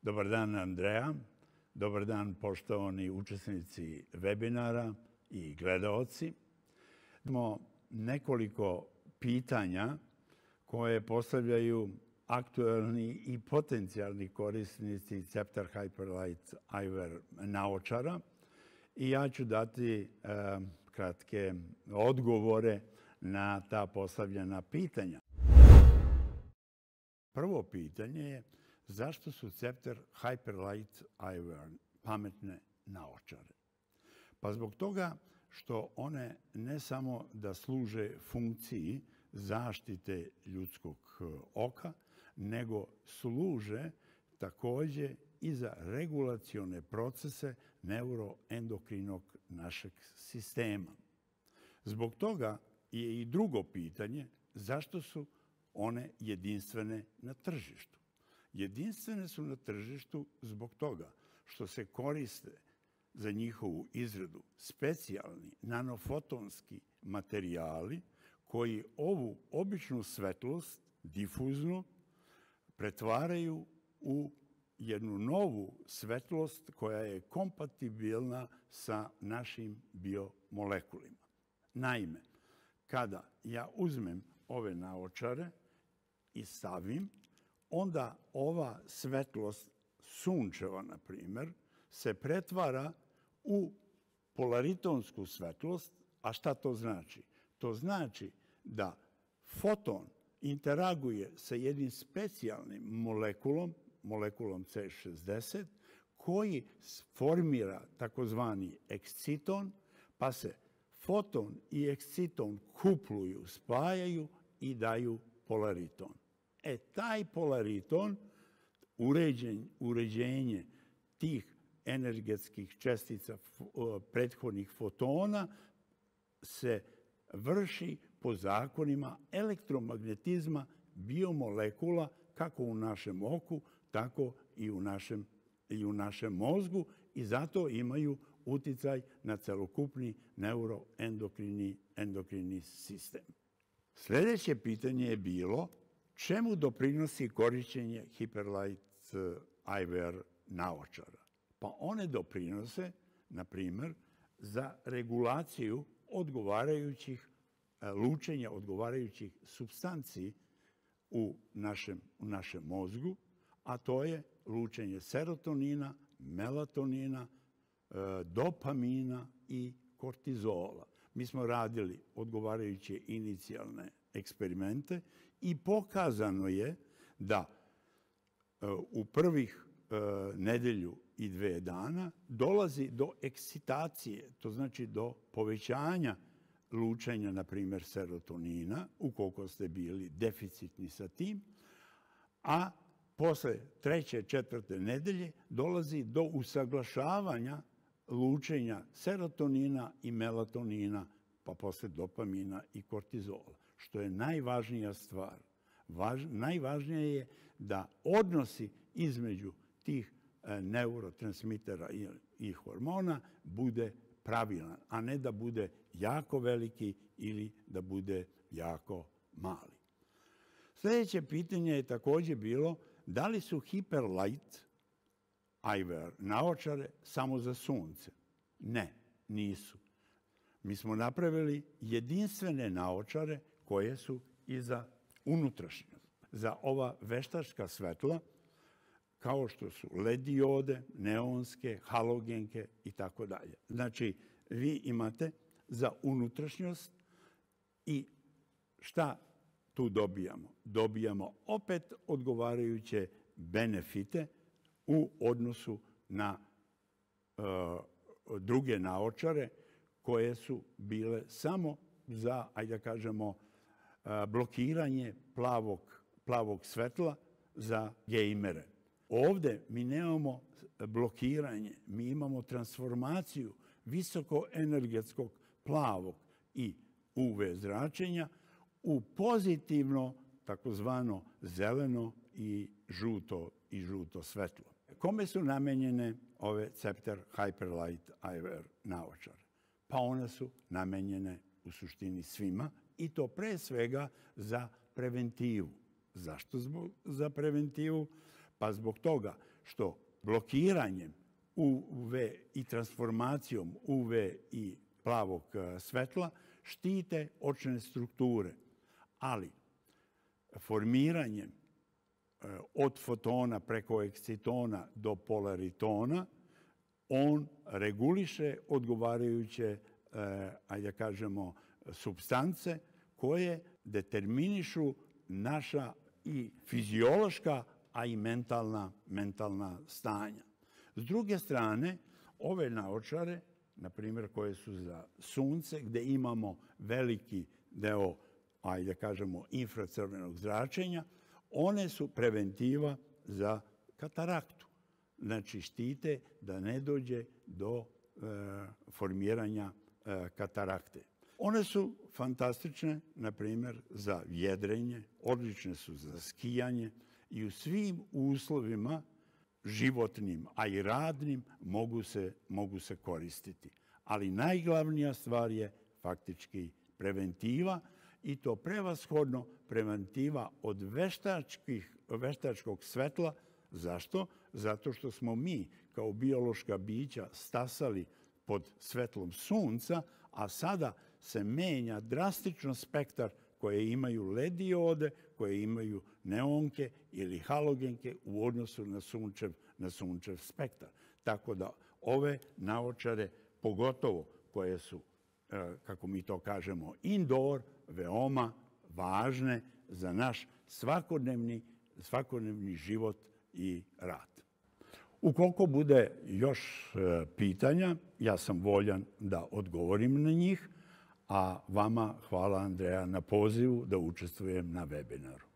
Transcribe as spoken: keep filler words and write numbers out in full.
Dobar dan, Andreja. Dobar dan, poštovani učesnici webinara i gledaoci. Imamo nekoliko pitanja koje postavljaju aktuelni i potencijalni korisnici Scepter Hyperlight Eyewear naočara i ja ću dati e, kratke odgovore na ta postavljena pitanja. Prvo pitanje je zašto su Scepter Hyperlight Eyewear pametne naočare? Pa zbog toga što one ne samo da služe funkciji zaštite ljudskog oka, nego služe također i za regulacione procese neuroendokrinog našeg sistema. Zbog toga je i drugo pitanje zašto su one jedinstvene na tržištu. Jedinstvene su na tržištu zbog toga što se koriste za njihovu izradu specijalni nanofotonski materijali koji ovu običnu svetlost, difuznu, pretvaraju u jednu novu svetlost koja je kompatibilna sa našim biomolekulima. Naime, kada ja uzmem ove naočare i stavim, onda ova svetlost sunčeva, na primjer, se pretvara u polaritonsku svetlost. A šta to znači? To znači da foton interaguje sa jednim specijalnim molekulom, molekulom C šezdeset, koji formira takozvani eksciton, pa se foton i eksciton kupluju, spajaju i daju polariton. E, taj polariton, uređen, uređenje tih energetskih čestica prethodnih fotona se vrši po zakonima elektromagnetizma biomolekula kako u našem oku, tako i u našem, i u našem mozgu i zato imaju uticaj na celokupni neuroendokrini endokrini sistem. Sljedeće pitanje je bilo čemu doprinosi korišćenje Hyperlight Eyewear naočara? Pa one doprinose, na primjer, za regulaciju odgovarajućih lučenja, odgovarajućih supstanci u našem, u našem mozgu, a to je lučenje serotonina, melatonina, dopamina i kortizola. Mi smo radili odgovarajuće inicijalne eksperimente i pokazano je da u prvih nedelju i dve dana dolazi do ekscitacije, to znači do povećanja lučenja, na primjer, serotonina, ukoliko ste bili deficitni sa tim, a posle treće, četvrte nedelje dolazi do usaglašavanja lučenja serotonina i melatonina, pa posle dopamina i kortizola, što je najvažnija stvar. Važ, najvažnije je da odnosi između tih neurotransmitera i, i hormona bude pravilan, a ne da bude jako veliki ili da bude jako mali. Sljedeće pitanje je također bilo da li su Hyperlight Eyewear naočare samo za sunce? Ne, nisu. Mi smo napravili jedinstvene naočare koje su i za unutrašnjost. Za ova veštačka svetla, kao što su led diode, neonske, halogenke i tako dalje. Znači, vi imate za unutrašnjost i šta tu dobijamo? Dobijamo opet odgovarajuće benefite u odnosu na uh, druge naočare koje su bile samo za, ajde da kažemo, uh, blokiranje plavog, plavog svetla za gejmere. Ovdje mi nemamo blokiranje, mi imamo transformaciju visokoenergetskog plavog i U V zračenja u pozitivno, takozvano zeleno i žuto i žuto svetlo. Kome su namenjene ove Scepter Hyperlight Eyewear naočare? Pa one su namenjene u suštini svima i to pre svega za preventivu. Zašto zbog, za preventivu? Pa zbog toga što blokiranjem U V i transformacijom U V i plavog svetla štite očne strukture, ali formiranjem od fotona preko ekscitona do polaritona on reguliše odgovarajuće, ajde da kažemo, supstance koje determinišu naša i fiziološka, a i mentalna, mentalna stanja. S druge strane, ove naočare, na primjer, koje su za sunce, gde imamo veliki deo, ajde da kažemo, infracrvenog zračenja, one su preventiva za kataraktu. Znači, štite da ne dođe do e, formiranja e, katarakte. One su fantastične, na primjer, za jedrenje, odlične su za skijanje i u svim uslovima životnim, a i radnim, mogu se, mogu se koristiti. Ali najglavnija stvar je faktički preventiva i to prevashodno preventiva od veštačkih, veštačkog svetla. Zašto? Zato što smo mi kao biološka bića stasali pod svetlom sunca, a sada se menja drastično spektar koje imaju el e de diode, koje imaju neonke ili halogenke u odnosu na sunčev, na sunčev spektar. Tako da ove naočare, pogotovo koje su, kako mi to kažemo, indoor, veoma važne za naš svakodnevni, svakodnevni život i rad. Ukoliko bude još pitanja, ja sam voljan da odgovorim na njih, a vama hvala, Andreja, na pozivu da učestvujem na webinaru.